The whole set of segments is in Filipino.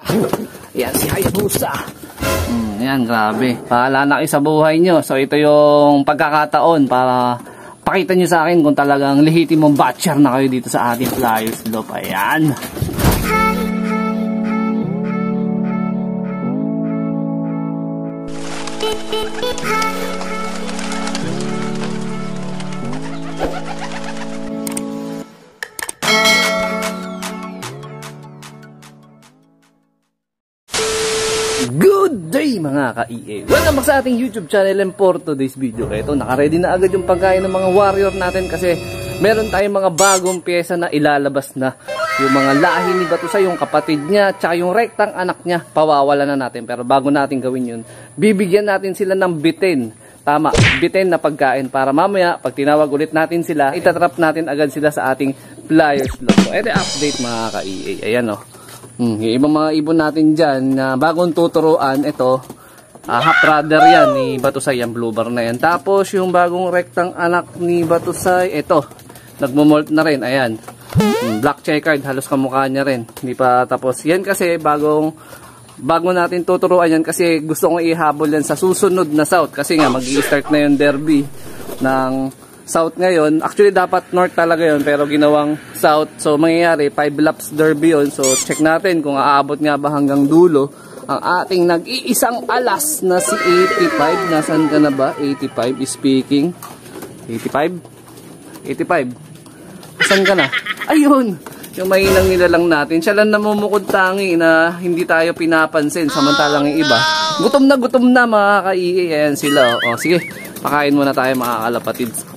Yan, si Hayabusa. Yan, grabe. Pahala na kayo sa buhay nyo. So, ito yung pagkakataon para pakita nyo sa akin kung talagang lehitimong batcher na kayo dito sa ating Flyers Loop. Ayan. Good day mga ka-EA! Welcome back sa ating YouTube channel, and for today's video, ito, naka-ready na agad yung pagkain ng mga warrior natin kasi meron tayong mga bagong pyesa na ilalabas na. Yung mga lahi ni Batusay, yung kapatid niya, tsaka yung rektang anak niya, pawawala na natin. Pero bago natin gawin yun, bibigyan natin sila ng bitin. Tama, bitin na pagkain para mamaya, pag tinawag ulit natin sila, itatrap natin agad sila sa ating Flyers Loop. So, ito update mga ka-EA. Ayan o. Yung ibang mga ibon natin dyan na bagong tuturuan, ito, half brother yan ni Batusay, yung blue bar na yan. Tapos yung bagong rektang anak ni Batusay, ito, nagmumolt na rin, ayan. Black checkered, halos kamukha niya rin. Hindi pa tapos. Yan kasi bago natin tuturuan yan kasi gusto kong ihabol yan sa susunod na South. Kasi nga mag-i-start na yung derby ng South ngayon. Actually dapat North talaga yun pero ginawang South. So mangyayari 5 laps derby yun. So check natin kung aabot nga ba hanggang dulo ang ating nag-iisang alas na si 85. Nasaan ka na ba? 85 is speaking. 85? 85. Saan ka na? Ayun! Yung mahinang nilalang natin. Siya lang namumukod tangi na hindi tayo pinapansin. Samantalang yung iba. Gutom na mga ka-EA. Ayan sila. O sige, pakain muna tayo mga kalapatids.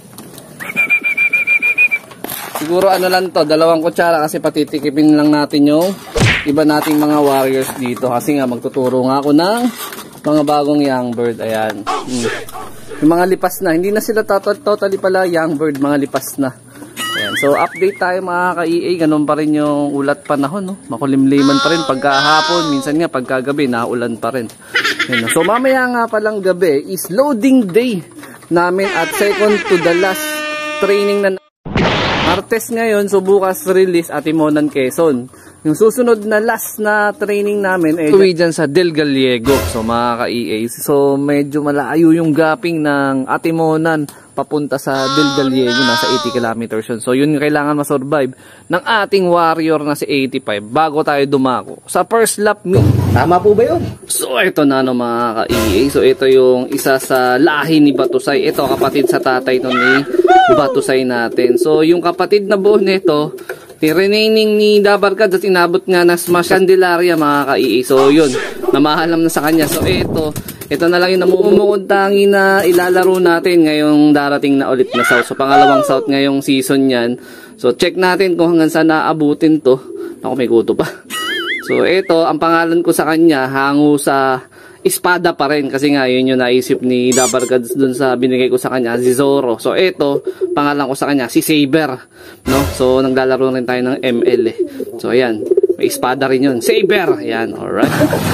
Siguro ano lang to, 2 kutsara kasi patitikipin lang natin yung iba nating mga warriors dito. Kasi nga magtuturo nga ako ng mga bagong young bird. Ayan. Yung mga lipas na. Hindi na sila totally pala young bird. Mga lipas na. Ayan. So update tayo mga ka-EA. Ganun pa rin yung ulat panahon. No? Makulimliman pa rin pagkahapon. Minsan nga pagkagabi naulan pa rin. Ayan. So mamaya nga palang gabi is loading day namin at second to the last training na Martes ngayon, so bukas release Atimonan, Quezon. Yung susunod na last na training namin ay tuwi dyan sa Del Gallego. So mga ka-EA, so medyo malayo yung gapping ng Atimonan papunta sa Del Gallego, nasa 80 kilometers yun. So yun yung kailangan ma-survive ng ating warrior na si 85 bago tayo dumako sa first lap meet. Tama po ba yun? So ito na no mga ka-EA. So ito yung isa sa lahi ni Batusay. Ito kapatid sa tatay no ni Batusay natin. So yung kapatid na buo nito, remaining ni Dabarkad at inabot nga na Smash Candelaria mga ka-EA. So yun, namahalam na sa kanya. So ito na lang yung namumukod tangi na ilalaro natin ngayong darating na ulit na South. So pangalawang South ngayong season yan. So check natin kung hanggang saan naabutin to. Ako may kuto pa. So ito, ang pangalan ko sa kanya, hango sa espada pa rin. Kasi nga yun yung naisip ni Dabarkad dun sa binigay ko sa kanya, si Zoro. So ito, pangalan ko sa kanya, si Saber. No? So naglalaro rin tayo ng ML eh. So ayan. May espada rin yun. Saber! Ayan, alright.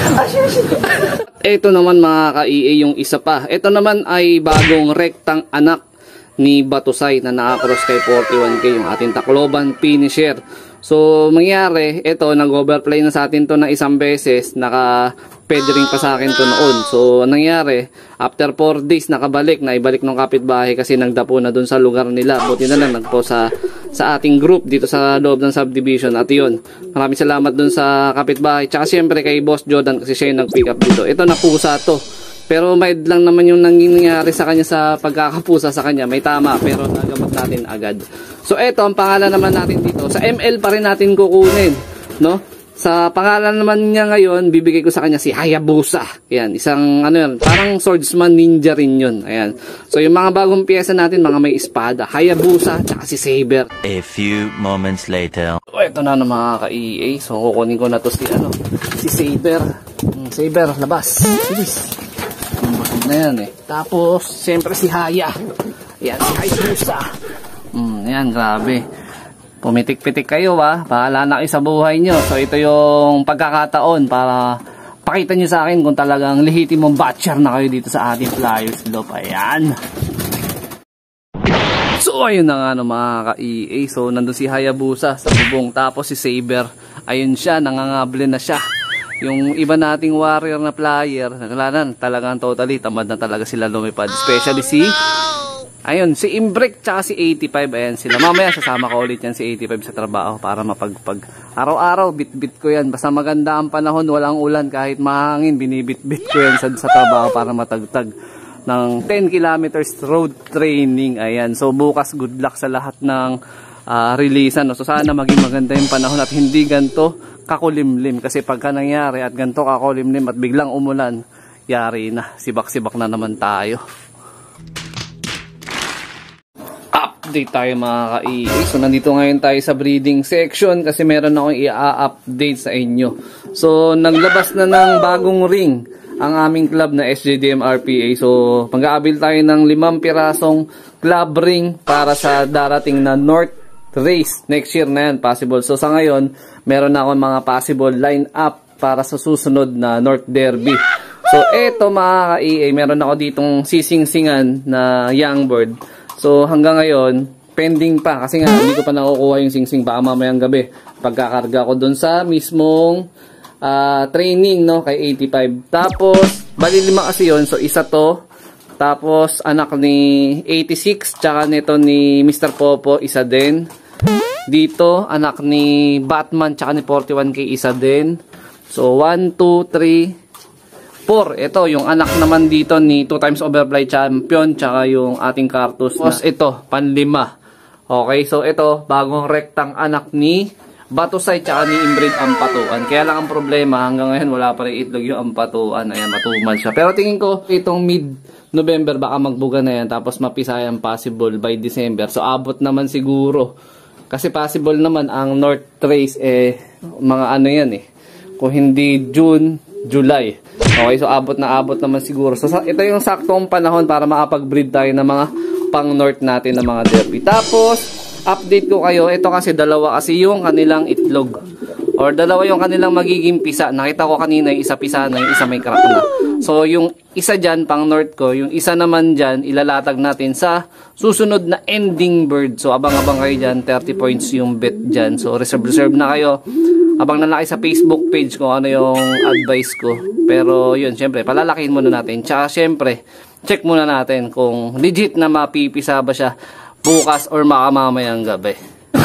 Ito naman mga ka-EA yung isa pa. Ito naman ay bagong rektang anak ni Batusay na naka-cross kay 41K, yung ating Tacloban finisher. So, mangyari, ito, nag-overplay na sa atin to na isang beses, naka-pedring pa sa akin to noon. So, nangyari, after 4 days, nakabalik, naibalik ng kapitbahay kasi nagdapo na dun sa lugar nila. Buti na lang, nagpo sa ating group dito sa loob ng subdivision. At yun, maraming salamat dun sa kapitbahay. Tsaka siyempre kay Boss Jordan kasi siya yung nag-pick up dito. Ito, napusa to. Pero may lang naman yung nangyayari sa kanya sa pagkakapusa sa kanya. May tama, pero nagamot natin agad. So eto, ang pangalan naman natin dito. Sa ML pa rin natin kukunin, no? Sa pangalan naman niya ngayon, bibigay ko sa kanya si Hayabusa. Ayan, isang ano yan, parang swordsman ninja rin yun. Ayan. So yung mga bagong piyesa natin, mga may espada, Hayabusa, tsaka si Saber. A few moments later. So eto na mga ka-EA. So kukunin ko na to si Saber. Saber, labas. Bilis. Na yan eh. Tapos, siyempre si Haya. Ayan, si Hayabusa. Ayan, grabe. Pumitik-pitik kayo ha. Bahala na kayo sa buhay nyo. So, ito yung pagkakataon para pakita nyo sa akin kung talagang lehitimong batcher na kayo dito sa ating Flyers Loop. Ayan. So, ayun na nga no, mga ka-EA. So, nandun si Hayabusa sa bubong. Tapos si Saber. Ayun siya, nangangable na siya. Yung iba nating warrior na player, talagang totally tamad na talaga sila lumipad. Especially si Imbrek tsaka si 85, ayan sila. Mamaya sasama ko ulit yan si 85 sa trabaho para mapagpag. Araw-araw, bit-bit ko yan. Basta maganda ang panahon, walang ulan, kahit mahangin, binibit-bit ko yan sa trabaho para matagtag ng 10 kilometers road training. Ayan, so bukas good luck sa lahat ng releasean. So sana maging maganda yung panahon at hindi ganito kakulimlim. Kasi pagka nangyari at ganito kakulimlim at biglang umulan, yari na, sibak-sibak na naman tayo. Update tayo mga ka-EA. So nandito ngayon tayo sa breeding section kasi meron akong i-update sa inyo. So naglabas na ng bagong ring ang aming club na SJDM RPA. So mag-aabil tayo ng 5 pirasong club ring para sa darating na North Race. Next year na yan, possible. So sa ngayon, meron na akong mga possible line-up para sa susunod na North Derby. So eto mga ka-EA, meron ako ditong sising-singan na young bird. So hanggang ngayon, pending pa kasi nga hindi ko pa nakukuha yung sing-sing, baka mamayang gabi pagkakarga ko dun sa mismong training, no, kay 85. Tapos bali 5 kasi yun, so isa to, tapos anak ni 86 tsaka nito ni Mr. Popo isa din. Dito anak ni Batman tsaka ni 41K isa din. So 1, 2, 3 4. Ito, yung anak naman dito ni 2 times overfly champion, tsaka yung ating Cartus. Tapos ito, panlima. Okay, so ito, bagong rectang anak ni Batusay, tsaka ni Inbreed Ampatuan. Kaya lang ang problema, hanggang ngayon wala pa rin itlog yung Ampatuan. Ayan, matumal siya. Pero tingin ko, itong mid-November, baka magbuga na yan, tapos mapisayan possible by December. So, abot naman siguro. Kasi possible naman, ang North Race, mga ano yan kung hindi June, July. Okay, so abot naman siguro. So ito yung saktong panahon para makapag-breed tayo ng mga pang-north natin ng mga derby. Tapos, update ko kayo. Ito kasi dalawa kasi yung kanilang itlog. Or dalawa yung kanilang magiging pisa. Nakita ko kanina yung isa pisa na, yung isa may crack na. So yung isa dyan, pang-north ko. Yung isa naman dyan, ilalatag natin sa susunod na ending bird. So abang-abang kayo dyan. 30 points yung bet dyan. So reserve na kayo. Abang na sa Facebook page ko ano yung advice ko. Pero yun, syempre, palalakihin muna natin. Tsaka syempre, check muna natin kung legit na mapipisa ba siya bukas or makamamayang gabi.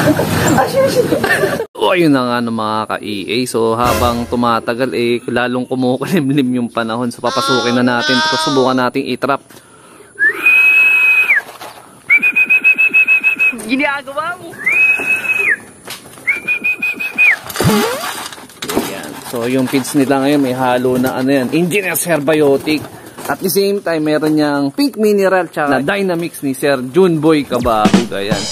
O, yun na nga mga ka-EA. So, habang tumatagal, lalong kumukulimlim yung panahon. So, papasukin na natin. Tapos, subukan natin i-trap. Ginagawa mo! Ayan. So, yung feeds nila ngayon, may halo na ano yan, Engineer's Herbiotic. At the same time, meron niyang pink mineral tsaka na Dynamics ni Sir Junboy Kabahug. Ayan.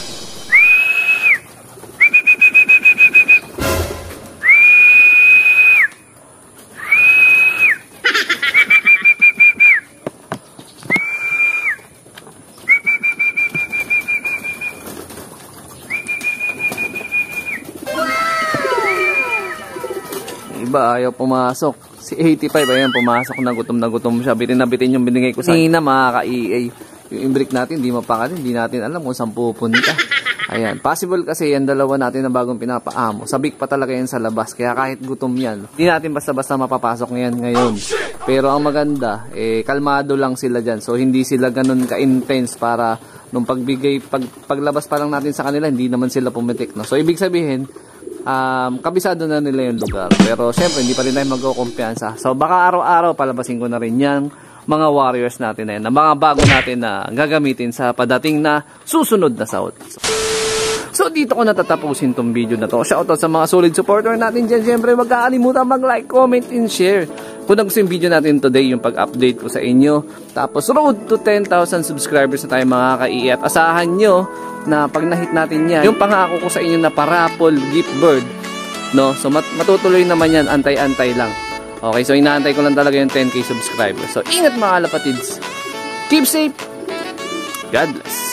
Iba ayaw pumasok. Si 85 ayan pumasok na gutom siya. Bitin na bitin yung binigay ko sa ina mga ka-EA. Yung imbrick natin hindi mapakali, hindi natin alam kung saan pupunta. Ayan, possible kasi yan dalawa natin na bagong pinapaamo. Sabik pa talaga yan sa labas kaya kahit gutom yan, hindi natin basta-basta mapapasok yan ngayon. Pero ang maganda, kalmado lang sila dyan. So hindi sila ganun ka-intense para nung paglabas pa lang natin sa kanila, hindi naman sila pumitik. No? So ibig sabihin, kabisado na nila yung lugar. Pero syempre hindi pa rin tayo magkukumpiyansa. So baka araw-araw palabasin ko na rin yan mga warriors natin na yan, na mga bago natin na gagamitin sa padating na susunod na South. So dito ko natatapusin tong video na to. Shoutout sa mga solid supporter natin dyan. Syempre wag kakalimutan mag-like, comment, and share. Kung gusto yung video natin today, yung pag-update ko sa inyo. Tapos road to 10,000 subscribers na tayo mga ka-EA. At asahan nyo na pag na-hit natin yan, yung pangako ko sa inyo na parapol gift bird, no? So matutuloy naman yan, antay-antay lang. Okay, so inaantay ko lang talaga yung 10K subscribers. So ingat mga kalapatids. Keep safe. God bless.